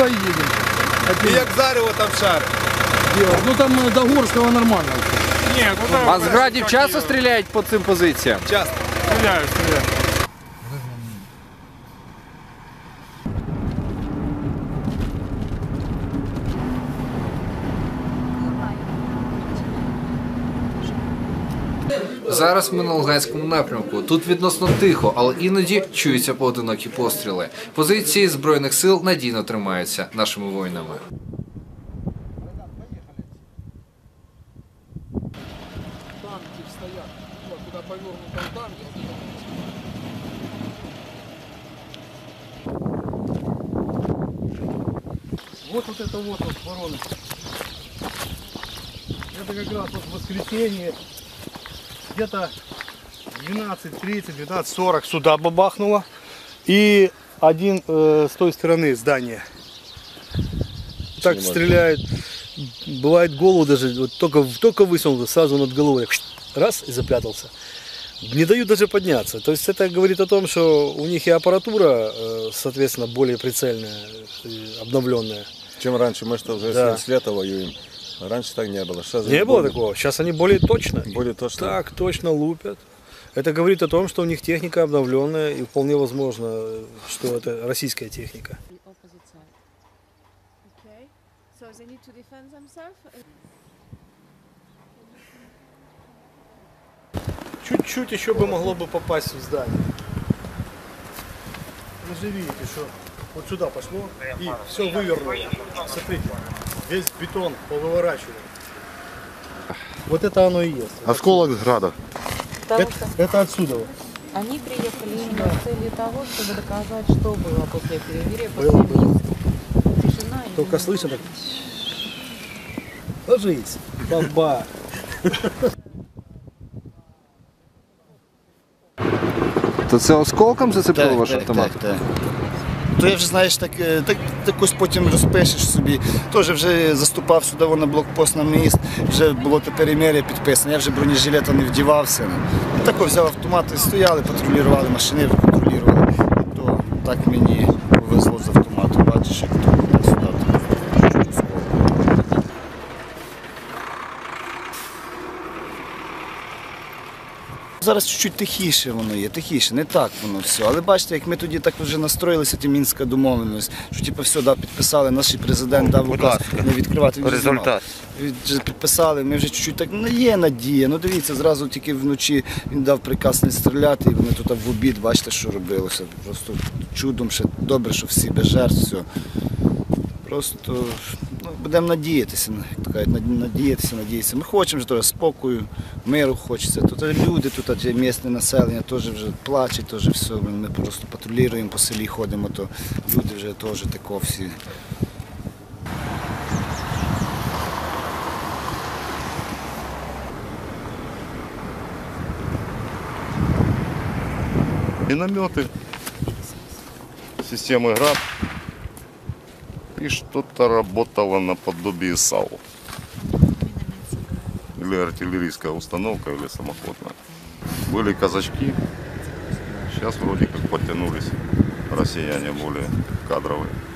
туда едем. И як зарево там шарит. Ну там до Горского нормально. Нет, ну А з градів часто стріляють по цим позиціям? Часто. стреляют. Зараз ми на Луганському напрямку. Тут відносно тихо, але іноді чуються поодинокі постріли. Позиції Збройних сил надійно тримаються нашими воїнами. Танки стоят. Вот туда повернут танки. Вот это вот вороны. Это как раз вот воскресенье. Где-то 12:30, 12:40 сюда бабахнуло. И один с той стороны здания. Так стреляют. Бывает голову даже, вот только высунул, сразу над головой. Раз и запрятался. Не дают даже подняться. То есть это говорит о том, что у них и аппаратура, соответственно, более прицельная, обновленная. Чем раньше, мы что уже с лета воюем. Раньше так не было. Сейчас не было такого. Сейчас они более точно. Более точно. Так точно лупят. Это говорит о том, что у них техника обновленная, и вполне возможно, что это российская техника. Чуть-чуть еще бы могло бы попасть в здание. Вы же видите, что вот сюда пошло и все вывернуло. Смотрите, весь бетон повыворачивал. Вот это оно и есть. Осколок града. Это отсюда. Они приехали именно с целью того, чтобы доказать, что было после перемирия, после Минска. Тишина. Только слышно так. Ложись, бомба. То це осколком зацепило ваш автомат? Так. То я вже, знаєш, так якось потім розпишеш собі. Теж вже заступав сюди на блокпост на міст, вже було те перемир'я підписане, я вже бронежилета не вдівався. Так взяв автомат і стояли, патрулювали машини, контролювали. То так мені повезло з автомату, бачиш, як то сюди. Зараз чуть-чуть тихіше воно є, тихіше, не так воно все. Але бачите, як ми тоді так вже настроїлися, ті Мінська домовленість, що типу все, підписали, наш президент дав указ не відкривати. Результат. Вже підписали, ми вже чуть-чуть так, є надія. Ну дивіться, зразу тільки вночі він дав приказ не стріляти, і вони тут в обід, бачите, що робилося. Просто чудом, ще добре, що всі без жертв, все. Просто будемо надіятися, як кажуть, надіятися. Ми хочемо вже спокою, миру хочеться. Тут люди, тут місцеве населення теж вже плаче, теж все. Ми просто патрулюємо по селі, ходимо, то люди вже теж тако всі. Минометы, системы ГРАД. И что-то работало наподобие САУ. Или артиллерийская установка, или самоходная. Были казачки. Сейчас вроде как подтянулись россияне более кадровые.